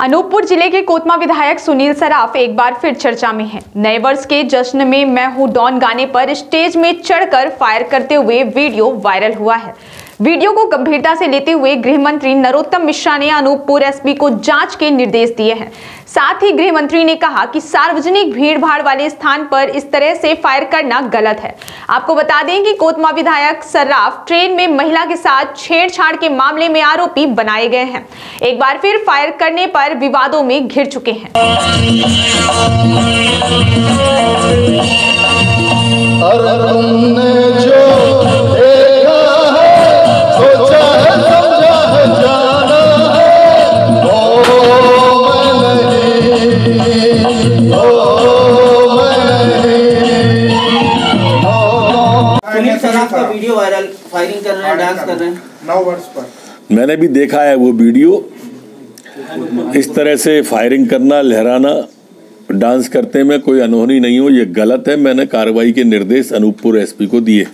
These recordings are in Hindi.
अनूपपुर जिले के कोतमा विधायक सुनील सराफ एक बार फिर चर्चा में हैं। नए वर्ष के जश्न में मैं हूं डॉन गाने पर स्टेज में चढ़कर फायर करते हुए वीडियो वायरल हुआ है। वीडियो को गंभीरता से लेते हुए गृह मंत्री नरोत्तम मिश्रा ने अनूपपुर एसपी को जांच के निर्देश दिए हैं। साथ ही गृह मंत्री ने कहा कि सार्वजनिक भीड़ भाड़ वाले स्थान पर इस तरह से फायर करना गलत है। आपको बता दें कि कोतमा विधायक सराफ ट्रेन में महिला के साथ छेड़छाड़ के मामले में आरोपी बनाए गए हैं। एक बार फिर फायर करने पर विवादों में घिर चुके हैं। सुनील सराफ का वीडियो वायरल, फायरिंग कर रहे हैं, डांस कर रहे हैं 9 वर्ष पर। मैंने भी देखा है वो वीडियो। इस तरह से फायरिंग करना, लहराना, डांस करते में कोई अनहोनी नहीं हो, ये गलत है। मैंने कार्रवाई के निर्देश अनूपपुर एसपी को दिए।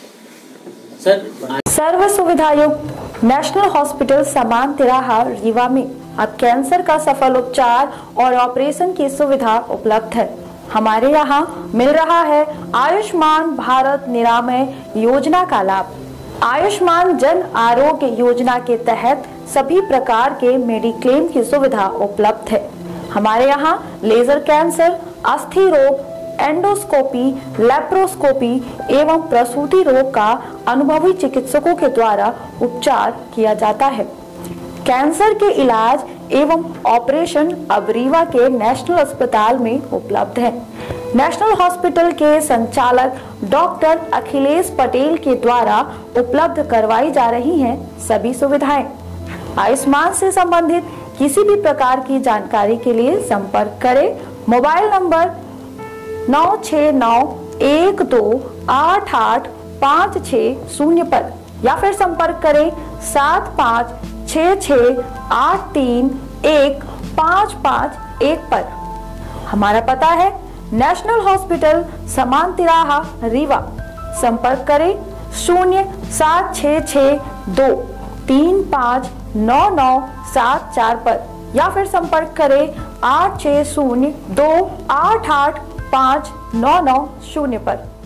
सर्व सुविधायुक्त नेशनल हॉस्पिटल समान तिराहा रीवा में अब कैंसर का सफल उपचार और ऑपरेशन की सुविधा उपलब्ध है। हमारे यहाँ मिल रहा है आयुष्मान भारत निरामय योजना का लाभ। आयुष्मान जन आरोग्य योजना के तहत सभी प्रकार के मेडिक्लेम की सुविधा उपलब्ध है। हमारे यहाँ लेजर कैंसर, अस्थि रोग, एंडोस्कोपी, लेप्रोस्कोपी एवं प्रसूति रोग का अनुभवी चिकित्सकों के द्वारा उपचार किया जाता है। कैंसर के इलाज एवं ऑपरेशन अब रीवा के नेशनल अस्पताल में उपलब्ध है। नेशनल हॉस्पिटल के संचालक डॉक्टर अखिलेश पटेल के द्वारा उपलब्ध करवाई जा रही हैं सभी सुविधाएं। आयुष्मान से संबंधित किसी भी प्रकार की जानकारी के लिए संपर्क करें मोबाइल नंबर 9691288560 पर या फिर संपर्क करें 7566831551 पर। हमारा पता है नेशनल हॉस्पिटल समान तिराहा रीवा। संपर्क करें 07662359974 पर या फिर संपर्क करें 8602885990 पर।